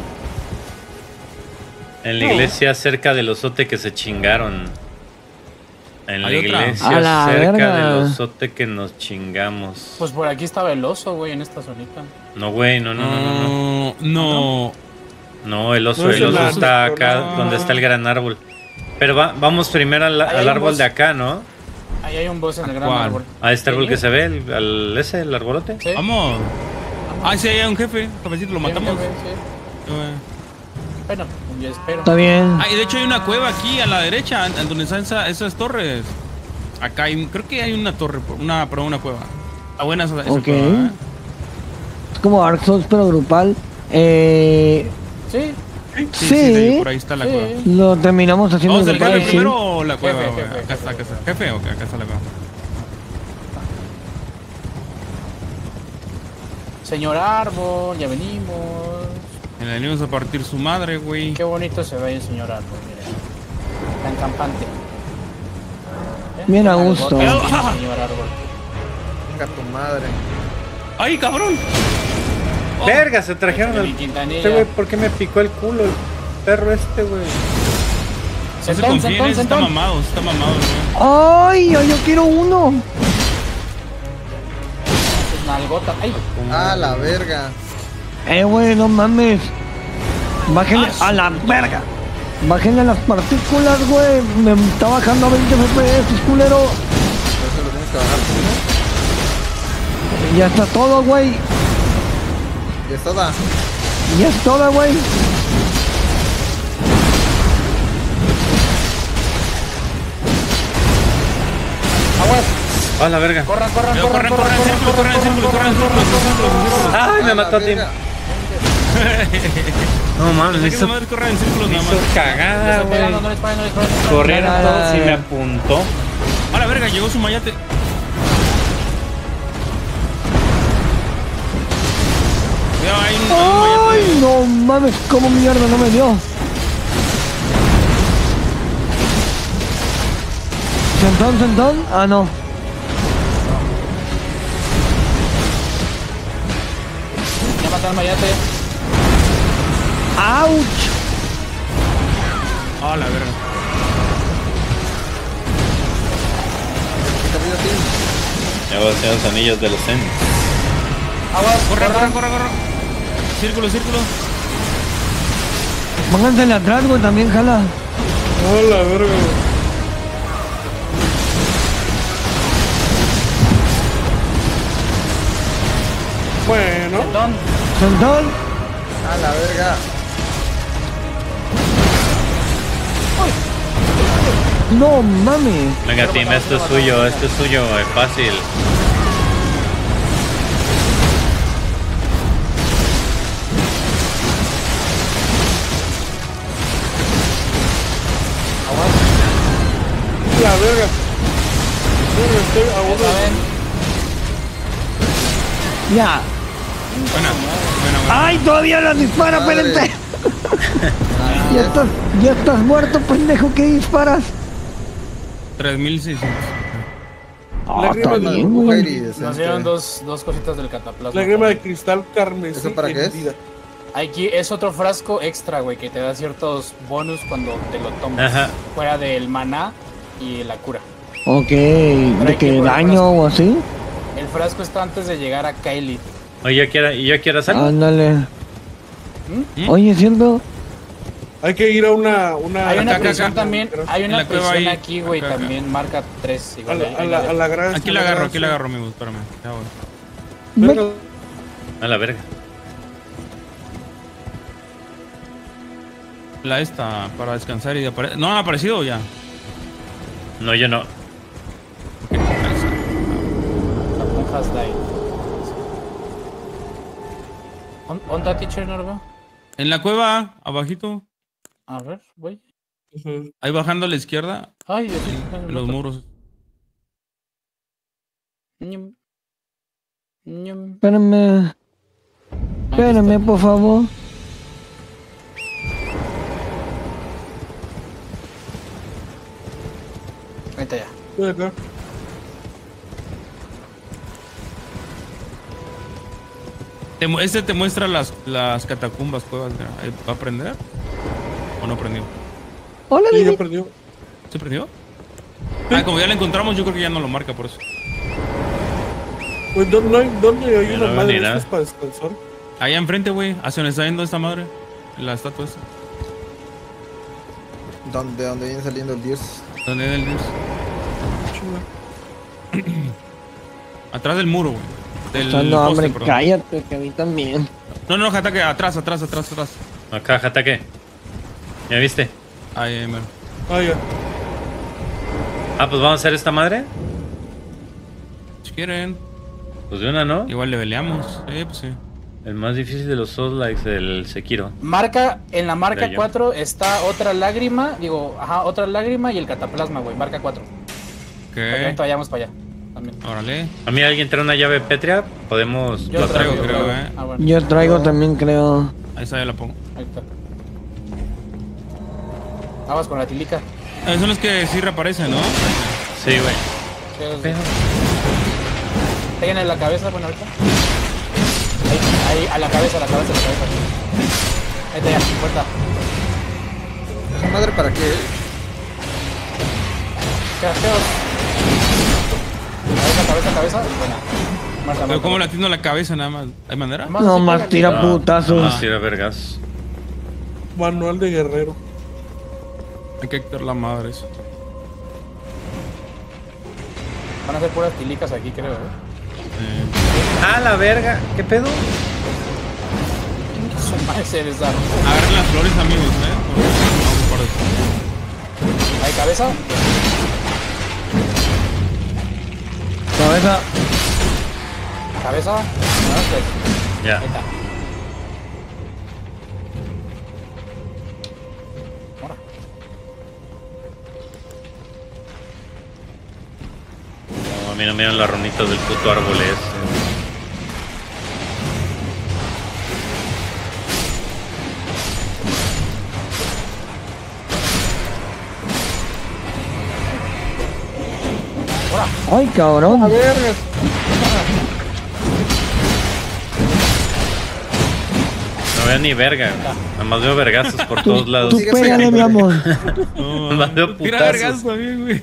En la iglesia cerca del osote que se chingaron. En la ¿Hay otra? iglesia A la cerca verga. del osote que nos chingamos. Pues por aquí estaba el oso, güey, en esta zonita. No, güey, no. No. No, el oso, No es el el oso árbol, está acá no. donde está el gran árbol. Pero vamos primero al Ahí hay un árbol boss. de acá, ¿no? Ahí hay un boss en el gran ¿Cuál? árbol. A este árbol ¿Sí? que se ve, el arbolote. Sí. Vamos. Ah, sí, hay un jefe. Cafecito, lo matamos. Sí, sí. Bueno, yo espero. Está bien. Ah, y de hecho hay una cueva aquí a la derecha, en donde están esas torres. Acá hay, creo que hay una torre, una cueva. Está buena esa Ok. cueva, ¿eh? Es como Dark Souls, pero grupal. Sí. Sí, de ahí, Sí. por ahí está la Sí. cueva. Lo terminamos haciendo ¿Vamos al grupal, jefe sí. primero o la cueva? Jefe, güey? jefe, Acá está, jefe. jefe, ok, acá está la cueva. Señor árbol, ya venimos. Y le venimos a partir su madre, güey. Qué bonito se ve el señor árbol, mire. Tan campante. Bien a Con el gusto. bote, señor árbol. Venga tu madre. ¡Ay, cabrón! Oh, Verga, se trajeron Mi al... Quintanilla. Este güey, ¿por qué me picó el culo el perro este, güey? no se Sentón, confíen, sentón, está sentón. mamado, güey. Ay, yo quiero uno. Nalgota. Ay, Ah, la verga. Güey, no mames. Bájenle a la verga. Bájenle las partículas, güey. Me está bajando a 20 FPS, culero. Eso lo tienes que bajar tú, Ya está todo, güey. ¿no? Y es toda. Ya es todo, güey. aguas. ¡Ah, la verga! Corran, corran, Corran, corran, corran, corran, en círculo, corran, en círculo, corran, en círculo, en círculo. ¡Ay, me Ah, mató a la ti! verga. No mames, me Hay que hizo, nomás correr en círculos me nada hizo más. cagada, Estoy pegando, no güey. les paren, no les paren, no les paren. Corrieron Ay, todos y ay. me apuntó. A la verga, llegó su mayate. Cuidado, hay un mayate. Ay, no mames, cómo mierda no me dio. Sentón, sentón. Ah, no. Ya matar al mayate. ¡Auch! Ah, la verga. ¿Qué te pido a ti? Ya voy a hacer los anillos de los Zen. Aguas, Corre, corran. corre, corre, corre. Círculo, círculo. Póngansele atrás, güey, también jala. ¡Oh, la verga! Bueno, Sentón. Sentón. Ah, la verga. No mames. Venga, team, esto es suyo, es fácil. la verga. Verga, estoy a uno. ¿Saben? Ya. Buena, buena, buena. ¡Ay, todavía las dispara, Madre. espérense! Ya estás muerto, pendejo, ¿qué disparas? 3600. Ah, está Lágrimas de bien, Mujer güey. y decente. Nos dieron dos cositas del cataplasma. Lágrima de cristal carmesí. ¿Eso para qué es? hendida. Aquí es otro frasco extra, güey, que te da ciertos bonus cuando te lo tomas. Ajá. Fuera del maná y la cura. Ok, hay ¿de que qué por el daño frasco. o así? El frasco está antes de llegar a Kylie. Oye, yo quiero hacerlo. Ándale. ¿Mm? Oye, siento. Hay que ir a una Hay una acá, prisión acá. también. Hay En una la cueva prisión ahí. aquí, güey. Acá, acá. También marca 3. a Igual, la grasa. Aquí la agarro, amigo. Espérame. Ya voy. Verga, A la verga. La esta para descansar y aparecer. ¿No han aparecido ya? No, yo no. Ok, descansa. La monjas died. ¿Onda, teacher, Norba? En la cueva, abajito. A ver, güey. Ahí bajando a la izquierda. Ay, Dios En los muros. Ñum. Ñum. Espérame, Aquí espérame, está. por favor. Ahí está ya. estoy acá. Este te muestra las catacumbas, cuevas. Mira. ¿Va a prender? ¿O no prendió? Hola, Sí, ya Didi. perdió. ¿Se prendió? Ah, como ya la encontramos, yo creo que ya no lo marca por eso. Pues, ¿dónde hay Ya una no madre ni de nada. estas para descansar? Allá enfrente, güey. ¿Hacia dónde está yendo esta madre? La estatua esa. ¿Dónde viene saliendo el dios? ¿Dónde es el dios? Atrás del muro, güey. Del No, poste, hombre, perdón. cállate, que a mí también. No, Jataque, atrás. Acá, Jataque. ¿Ya viste? Ahí, mero. Ah, ya. Ah, pues vamos a hacer esta madre. Si quieren, Pues de una, ¿no? igual le peleamos. Pues sí. El más difícil de los Souls Likes, el Sekiro. En la marca Rayo. 4 está otra lágrima. Otra lágrima y el cataplasma, güey. Marca 4. Para que ahorita Ok. vayamos para allá. También. Órale. A mí alguien trae una llave pétrea. Podemos. Yo Lo traigo, yo creo, Ah, bueno. Yo traigo también, creo. Ahí está, ya la pongo. Ahí está. Aguas con la tilica. Son los que sí reaparecen, ¿no? Sí, güey. Peguen la cabeza, bueno, ahorita. Ahí, a la cabeza. Ahí está ya, puerta. ¿Esa madre para qué? Feos. Cabeza. Buena. Marta, Pero como la atiendo la cabeza nada más. ¿Hay manera? No más tira No, putazos. Vamos a ir a vergas. Manual de guerrero. Hay que quitar la madre eso. Van a ser puras tilicas aquí, creo, Ah, la verga. ¿Qué pedo? Su madre se desarmó. Agarren las flores, amigos, Vamos por eso. Ahí, cabeza. Cabeza. Ya. Ahí está. Ahora. No, a mí no me dan las ronitas del puto árbol ese. Ay, cabrón. No veo ni verga. Nada más veo vergazos por todos lados. Tú pégale, mi amor. No, Más veo tira putazos. vergas también, güey.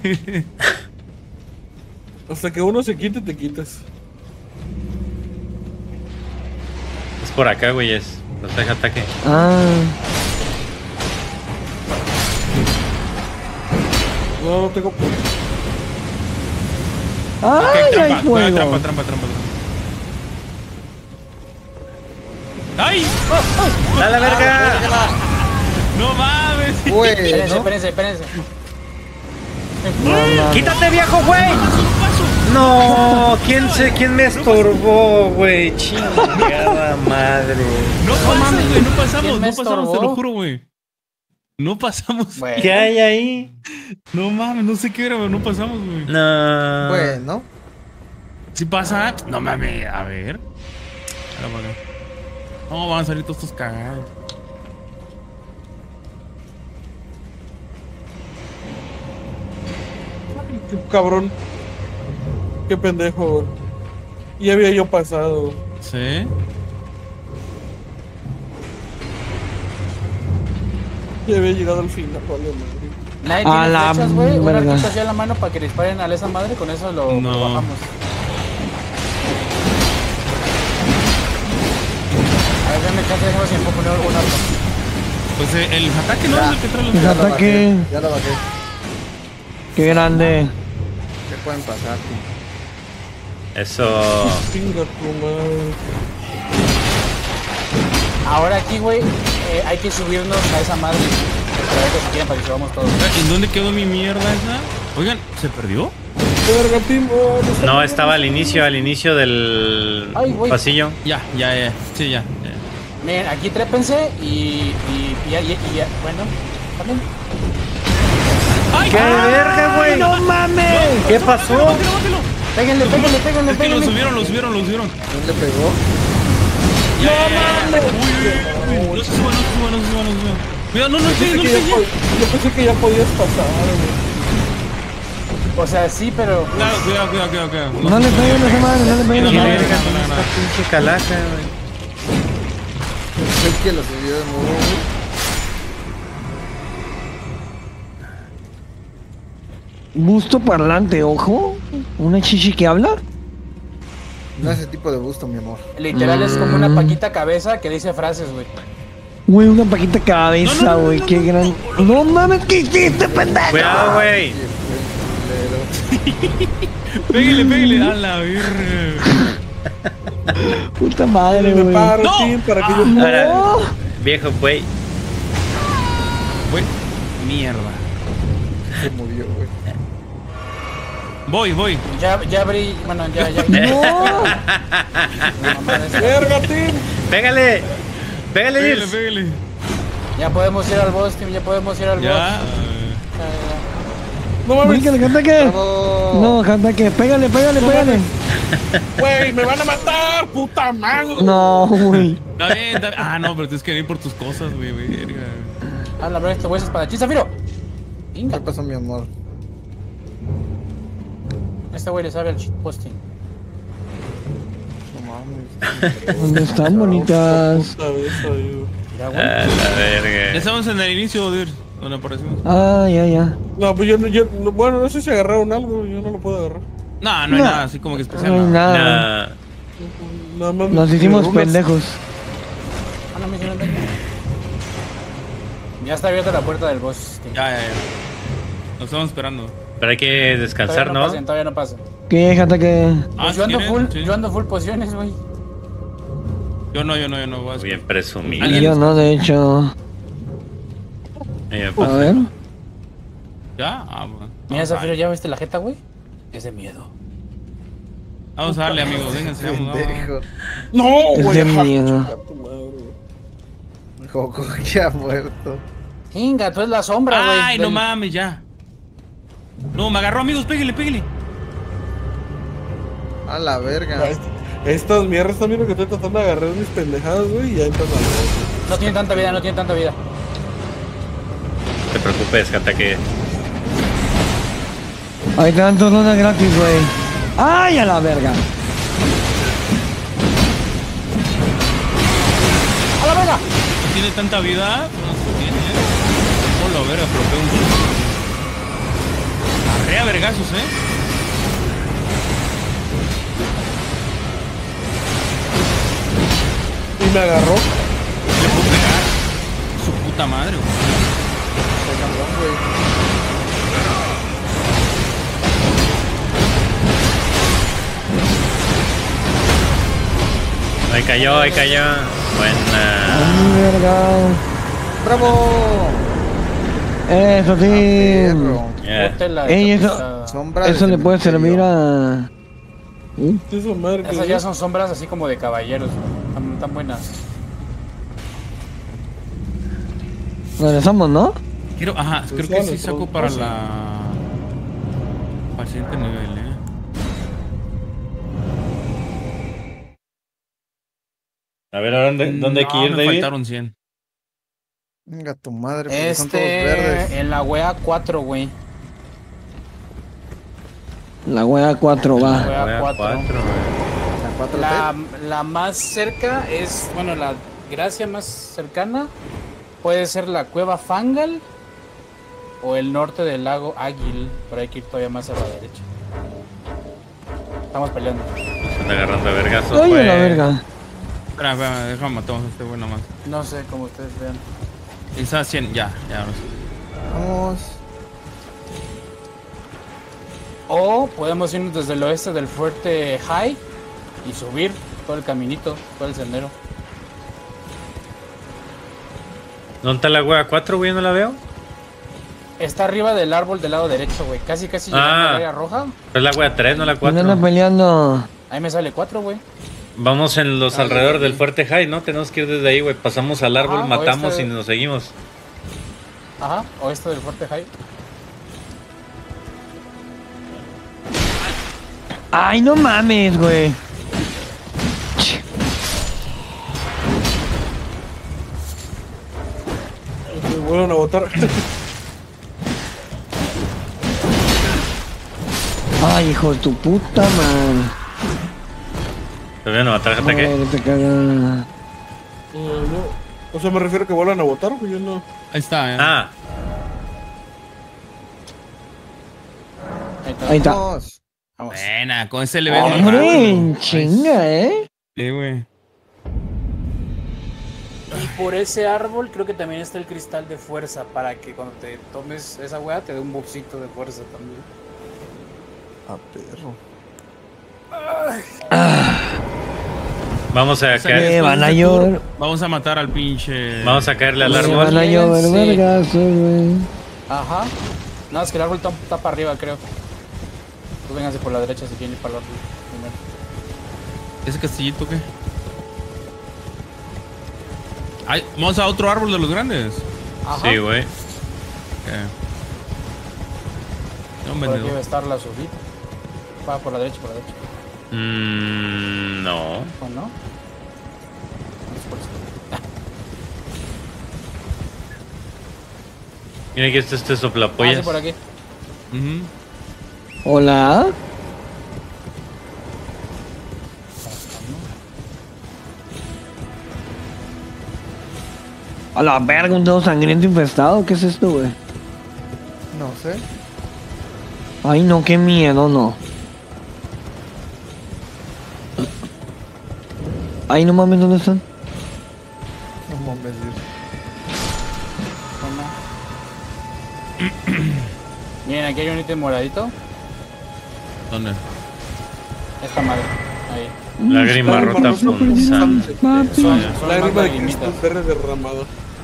Hasta que uno se quite, te quitas. Es por acá, güey. No te deja ataque. Ah, No tengo. ay, hay fuego. Trampa. ¡Ay! ¡A la verga! ¡No mames! Güey, ¿no? Espérense. ¡Quítate, viejo, güey! No, ¿quién me estorbó, güey? Chingada madre. No pasamos, güey, no pasamos, ¿Quién me te lo estorbó? juro, güey. No pasamos. Bueno. ¿Qué hay ahí? No mames, no sé qué era, pero no pasamos, güey. No. Bueno. Si pasa, no mames, a ver. Ahora para acá. No, van a salir todos estos cagados. Qué cabrón. Qué pendejo. Ya había yo pasado. ¿Sí? Ya había llegado al final, vale, madre. Nadie A tiene la flechas, güey. Un verga. arquito así a la mano para que disparen a esa madre. Con eso lo No. bajamos. A ver, déjame chance, déjame si me puedo poner un arco. Pues el ataque no es el que trae los... El ataque. Ya lo bajé. Qué grande. ¿Qué pueden pasar? Eso. Chinga tu madre. Ahora aquí, güey, hay que subirnos a esa madre. Para ver que se quieren para que subamos todos. ¿En dónde quedó mi mierda esa? Oigan, ¿se perdió? Verga, Tim, oh, No, estaba al inicio del Ay, güey. pasillo. Ya. Sí, ya. Miren, aquí trépense y bueno, también. ¡Ay! ¡Qué verga, güey! ¡No mames! ¿Qué pasó? Péguenle. Es que lo subieron. ¿Quién le pegó? No se suban. Mira, no estoy. Yo pensé que ya podías pasar, güey. O sea, sí, pero... Cuidado. No le peguen a esa madre, no le peguen a ¡Qué esa madre. verga! Esta pinche calaca, güey. Es que lo subió de nuevo, güey. Busto parlante, ojo. ¿Una chichi que habla? No ese tipo de gusto, mi amor. Literal es como una paquita cabeza que dice frases, güey. Güey, una paquita cabeza, güey. Qué gran. No mames, ¿qué hiciste, pendejo? Cuidado, güey. Pégale a la verga. Puta madre, Me güey. paro, No. Tim, para que yo... Ahora, No. viejo, güey. Güey, mierda. Se murió, güey. Voy. Ya abrí... Bueno, ya. No. La mamada esa. Verga, Tim. Pégale, Ilse. Pégale. Ya podemos ir al boss, Tim, ya podemos ir al boss. Ya. No mames, Bríncale, ataque. ¡Bravo! No, ataque. Pégale. güey, me van a matar, puta madre. No, güey. Está bien. Ah, no, pero tienes que venir por tus cosas, güey, verga. Ah, la verdad, este güey es espadachín, Zafiro. ¿Qué Inga, pasó, mi amor? este güey le sabe al shitposting. No mames. ¿Dónde están, bonitas? Puta vez, ayuda. Ya, güey. A la Ya verga. estamos en el inicio, Dir, donde aparecimos. Ah, ya. No, pues bueno, no sé si agarraron algo, yo no lo puedo agarrar. No hay No. nada así como que No especial. hay No. nada. Nah. Nada más Nos hicimos runas. pendejos. Ah, no, me hicieron daño. Ya está abierta la puerta del boss, Tim. Ya. Nos estamos esperando. Pero hay que descansar, Todavía ¿no? no pasa. ¿Qué, ataque? Pues si quieren, sí. yo ando full pociones, güey. Yo no. Voy a Bien presumido. ¿Alguien? Yo no, de hecho. A ver. ¿Ya? Ah, bueno. Mira, Vamos, Zafiro, ¿ya viste la jeta, güey? Es de miedo. Vamos a darle, amigos. Vénganse, vamos. Pendejo. No, Es güey. de ajá, miedo. chinga tu madre, güey. Joco ya ha muerto. Inga, tú es la sombra, güey. Ay, no Ven. mames, ya. No, me agarró, amigos. Pégale. A la verga. Estas mierdas también lo que estoy tratando de agarrar mis pendejadas, güey, y ya entran a No tiene tanta vida, no tiene tanta vida. No te preocupes, ataque. Ahí te dan dos donas gratis, güey. ¡Ay, a la verga! ¡A la verga! No tiene tanta vida. No se tiene. Hola, verga, pero pega un chute. Arrea vergazos, Y me agarró. Le puedo pegar. Su puta madre, güey. Está cabrón, güey. Ahí cayó. Buena. ¡Ay, verga! ¡Bravo! Eso sí. Perro. Ya. Ponte la Ey, eso- chapuza. Sombra de Eso le puede cementerio. servir a. Esa madre que Esas ya son sombras así como de caballeros, güey. Tan buenas. Regresamos, ¿no? Creo que sí saco para la... Para el siguiente nivel, A ver, ¿ahora dónde hay que ir, me David? faltaron 100. Venga, tu madre, porque son todos verdes. En la wea 4, güey. La wea 4 va. Wea Wea 4. 4, güey. La 4T. La más cerca es, bueno, la gracia más cercana puede ser la cueva Fangal o el norte del lago Águil, pero hay que ir todavía más a la derecha. Estamos peleando. Se están agarrando a vergazos, ¡Ay, a güey. la verga! Espera, déjame matamos a este güey nomás. No sé, como ustedes vean. Está 100, ya, ahora sí. Vamos. O podemos irnos desde el oeste del fuerte High y subir todo el caminito, todo el sendero. ¿Dónde está la wea 4, güey? No la veo. Está arriba del árbol del lado derecho, güey. Casi llegando al área roja. Es la wea 3, no la ¿Quién anda 4. peleando? Ahí me sale 4, güey. Vamos en los alrededores del fuerte High, ¿no? Tenemos que ir desde ahí, güey. Pasamos al árbol, Ajá, matamos oeste. y nos seguimos. Ajá, oeste del fuerte High. Ay, no mames, güey. Me vuelven a botar. Ay, hijo de tu puta madre. ¿Te vienen a matar, gente que? Madre, te caga. No. O sea, me refiero a que vuelvan a votar, güey. Yo no. Ahí está, Ah, Ahí está. Ahí está. Vamos. Vamos. Buena, con ese le ves más Hombre, rápido. chinga, ¿eh? Sí, güey. Y por ese árbol creo que también está el cristal de fuerza para que cuando te tomes esa weá te dé un buffcito de fuerza también. A perro. vamos a caer. Me van a Después de este llover. tour, vamos a matar al pinche. Vamos a caerle al Me árbol. van a llover, Sí. vergazos, güey. Ajá. No, es que el árbol está para arriba, creo. Tú vénganse por la derecha si quieren ir para el árbol primero. ¿Ese castillito qué? Ay, vamos a otro árbol de los grandes. Ajá. Sí, güey. No, Por aquí vendedor. va a estar la subida. Va por la derecha, por la derecha. No. ¿O no? No es por eso. Mira que este Ah, sí, soplapollas. por aquí. Ujú. Hola. A la verga, un dedo sangriento infestado. ¿Qué es esto, güey? No sé. Ay, no, qué miedo, no. Ay, no mames, ¿dónde están? No mames. Miren, aquí hay un ítem moradito. ¿Dónde? Esta madre. Ahí. Lágrima rota punzante. Son Lágrima más de lagrimitas. Cristo verde derramado.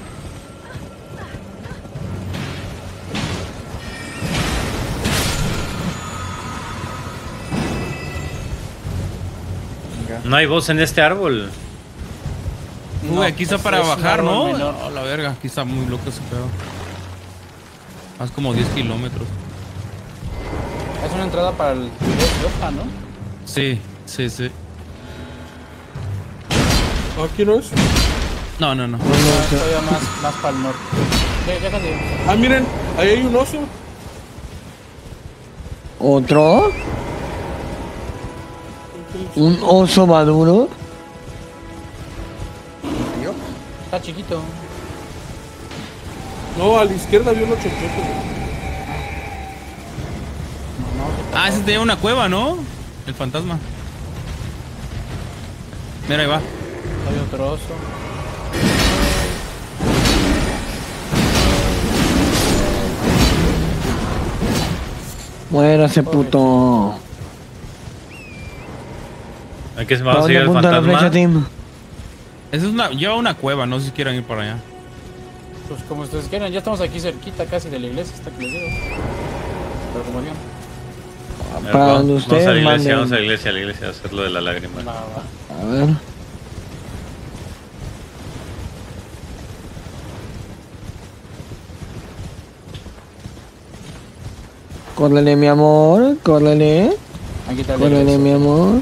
No hay voz en este árbol. No, Uy, aquí está es para un bajar, árbol ¿no? menor. No, la verga, aquí está muy loco ese pedo. Más como 10 kilómetros. Es una entrada para el Yopa, ¿no? Sí, sí, sí. ¿Aquí no es? No, no, no. Todavía más para el norte. Ya casi. Ah, miren, ahí hay un oso. ¿Otro? ¿Un oso maduro? Está chiquito. No, a la izquierda había un ochonchote, güey. Ah, ese tenía una cueva, ¿no? El fantasma. Mira, ahí va. Hay otro oso. Muérase, puto. Aquí se va ¿Para a dónde seguir el apunta la flecha, fantasma. Tim? Esa es una, lleva una cueva, no sé si quieran ir para allá. Pues como ustedes quieran, ya estamos aquí cerquita casi de la iglesia, esta que les digo. Pero como digan. Para Vamos donde a ustedes la iglesia, manden. vamos a la iglesia a hacer lo de la lágrima. Va, va. A ver. Córrele, mi amor, córrele. Aquí está la Córrele, iglesia. mi amor.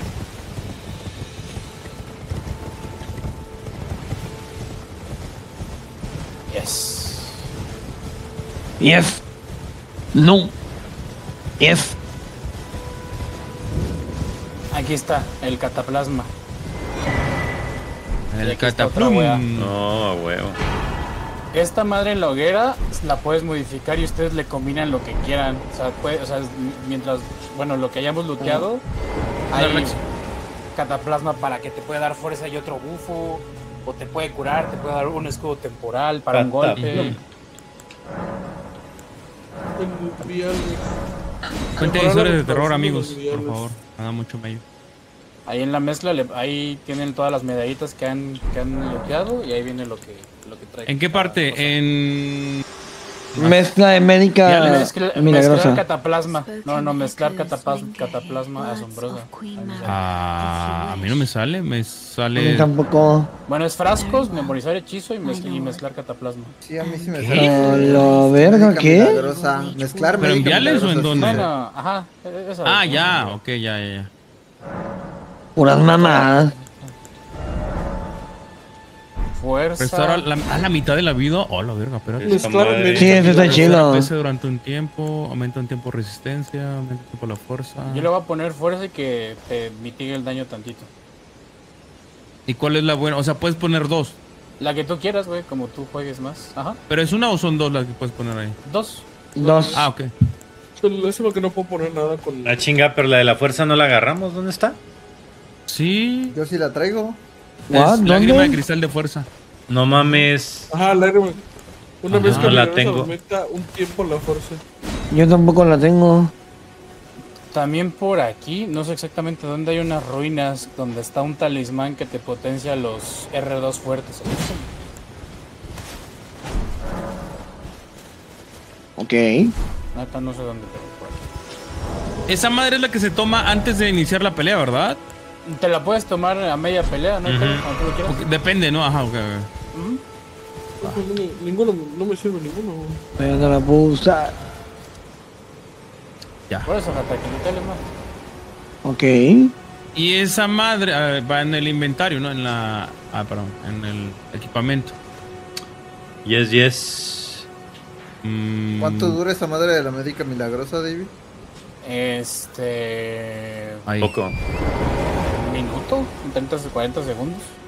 Yes. Yes. No. Yes. Aquí está, el cataplasma. Y El aquí está otra wea. cataplum. No, a huevo. Esta madre en la hoguera la puedes modificar y ustedes le combinan lo que quieran. O sea, mientras, bueno, lo que hayamos looteado, hay cataplasma para que te pueda dar fuerza y otro bufo. O te puede curar, te puede dar un escudo temporal para un golpe. Cuenten historias de terror, amigos, por favor. Me da mucho medio. Ahí en la mezcla, ahí tienen todas las medallitas que han bloqueado y ahí viene lo que trae. ¿En qué parte? En... Mezcla de médica Mezclar milagrosa. cataplasma. No, mezclar cataplasma asombrosa. A mí no me sale, me A mí sale... tampoco. Bueno, es frascos, memorizar hechizo y mezclar cataplasma. Sí, a mí sí me ¿Qué? sale. A la verga, Médica ¿qué? milagrosa. Mezclar ¿Pero en médica viales o en milagrosa, dónde? sí. Bueno, ajá. Esa Ah, es. ya, ok, ya. Puras mamadas. Fuerza. Restaura la mitad de la vida. Oh, la verga, espérate. Mezclar médica Sí, eso está milagrosa. chido. PC durante un tiempo, aumenta un tiempo resistencia, aumenta un tiempo la fuerza. Yo le voy a poner fuerza y que te mitigue el daño tantito. ¿Y cuál es la buena? O sea, puedes poner dos. La que tú quieras, güey, como tú juegues más. Ajá. ¿Pero es una o son dos las que puedes poner ahí? 2. Dos. Ah, ok. Eso es lo que no puedo poner nada con. La chinga, pero la de la fuerza no la agarramos. ¿Dónde está? Sí. Yo sí la traigo. What? Es lágrima de ¿Dónde? cristal de fuerza. No mames. Ajá, la arma. Una vez que no la milagrosa tengo. aumenta un tiempo la fuerza. Yo tampoco la tengo. También por aquí, no sé exactamente dónde, hay unas ruinas donde está un talismán que te potencia los R2 fuertes. Ok. Neta, no sé dónde, pero por aquí. Esa madre es la que se toma antes de iniciar la pelea, ¿verdad? Te la puedes tomar a media pelea, ¿no? Cuando tú lo quieras. Ok, depende, ¿no? Ajá, ok. Ujú. Ninguno, no me sirve ninguno. Pero no la puedo usar. Ya. Por eso, Jata, que quítale más. Ok. Y esa madre va en el inventario, ¿no? En la... Ah, perdón. En el equipamiento. Yes. ¿Cuánto dura esa madre de la médica milagrosa, David? Ahí. Poco. Un minuto, 30 40 segundos.